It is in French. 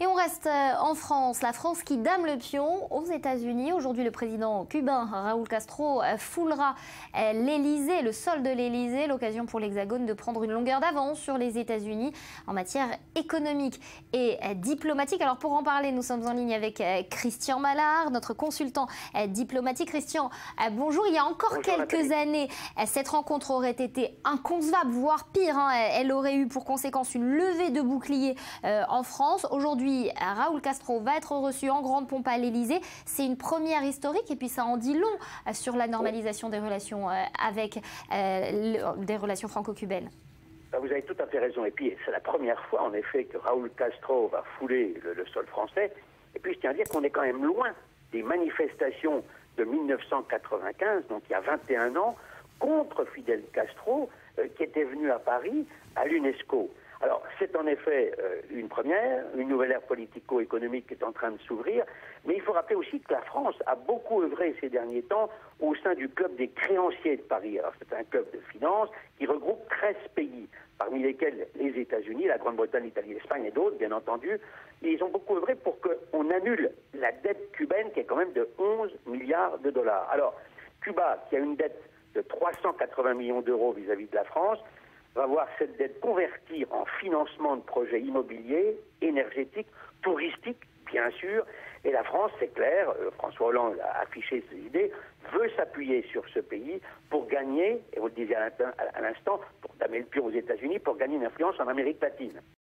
Et on reste en France, la France qui dame le pion aux États-Unis. Aujourd'hui, le président cubain Raúl Castro foulera l'Élysée, le sol de l'Élysée, l'occasion pour l'Hexagone de prendre une longueur d'avance sur les États-Unis en matière économique et diplomatique. Alors pour en parler, nous sommes en ligne avec Christian Mallard, notre consultant diplomatique. Christian, bonjour. Il y a encore quelques années, cette rencontre aurait été inconcevable, voire pire. Elle aurait eu pour conséquence une levée de boucliers en France. Aujourd'hui, Raúl Castro va être reçu en grande pompe à l'Élysée. C'est une première historique et puis ça en dit long sur la normalisation des relations avec des relations franco-cubaines. Vous avez tout à fait raison. Et puis, c'est la première fois, en effet, que Raúl Castro va fouler le sol français. Et puis, je tiens à dire qu'on est quand même loin des manifestations de 1995, donc il y a 21 ans, contre Fidel Castro, qui était venu à Paris, à l'UNESCO. Alors, c'est en effet une première, une nouvelle ère politico-économique qui est en train de s'ouvrir, mais il faut rappeler aussi que la France a beaucoup œuvré ces derniers temps au sein du club des créanciers de Paris. Alors, c'est un club de finance qui regroupe 13 pays, parmi lesquels les États-Unis, la Grande-Bretagne, l'Italie, l'Espagne et d'autres, bien entendu. Et ils ont beaucoup œuvré pour qu'on annule la dette cubaine qui est quand même de 11 milliards de dollars. Alors, Cuba, qui a une dette de 380 millions d'euros vis-à-vis de la France, va voir cette dette convertir en financement de projets immobiliers, énergétiques, touristiques, bien sûr. Et la France, c'est clair, François Hollande a affiché ses idées, veut s'appuyer sur ce pays pour gagner, et vous le disiez à l'instant, pour damer le pion aux États-Unis, pour gagner une influence en Amérique latine.